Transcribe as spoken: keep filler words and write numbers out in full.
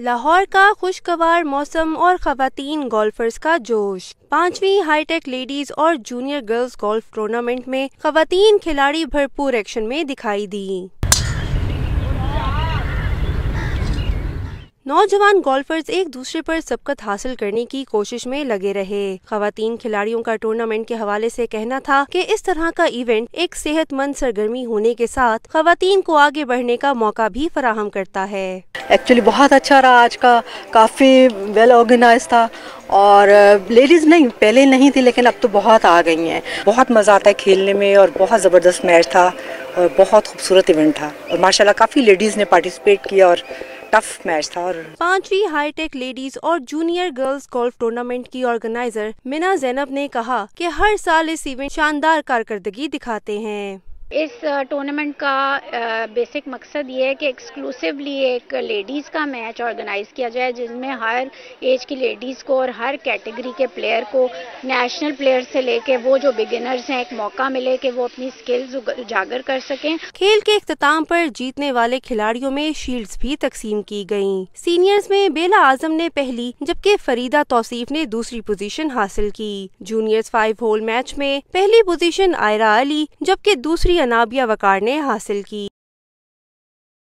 لاہور کا خوشگوار موسم اور خواتین گولفرز کا جوش۔ پانچویں ہائی ٹیک لیڈیز اور جونیئر گرلز گولف ٹورنامنٹ میں خواتین کھلاڑی بھرپور ایکشن میں دکھائی دیں۔ نوجوان گولفرز ایک دوسرے پر سبقت حاصل کرنے کی کوشش میں لگے رہے۔ خواتین کھلاڑیوں کا ٹورنامنٹ کے حوالے سے کہنا تھا کہ اس طرح کا ایونٹ ایک صحت مند سرگرمی ہونے کے ساتھ خواتین کو آگے بڑھنے کا موقع بھی فراہم کرتا ہے۔ ایکچولی بہت اچھا رہا آج کا، کافی ویل آرگنائز تھا، اور لیڈیز نہیں پہلے نہیں تھی لیکن اب تو بہت آ گئی ہیں۔ بہت مزہ آتا ہے کھیلنے میں، اور بہت زبردست میچ تھا اور بہت خوبصورت ایونٹ تھا، اور ماشاءاللہ کافی لیڈیز نے پارٹیسپیٹ کیا اور ٹف میچ تھا۔ اور پانچویں ہائی ٹیک لیڈیز اور جونیئر گرلز گولف ٹورنامنٹ کی آرگنائزر منا زینب نے کہا کہ ہر سال اس ایونٹ شاندار کارکردگی دکھاتے ہیں۔ اس ٹورنامنٹ کا بیسک مقصد یہ ہے کہ ایکسکلوسیولی ایک لیڈیز کا میچ آرگنائز کیا جائے، جس میں ہر ایج کی لیڈیز کو اور ہر کیٹیگری کے پلیئر کو، نیشنل پلیئر سے لے کے وہ جو بگنرز ہیں، ایک موقع ملے کہ وہ اپنی سکلز اجاگر کر سکیں۔ کھیل کے اختتام پر جیتنے والے کھلاڑیوں میں شیلڈز بھی تقسیم کی گئیں۔ سینئرز میں بیلا اعظم نے پہلی جبکہ فریدہ توصیف نے دوسری پوزیشن حاصل کی۔ جونیئرز فائیو ہول میچ میں پہلی پوزیشن آئرہ علی جبکہ دوسری انابیہ وقار نے حاصل کی۔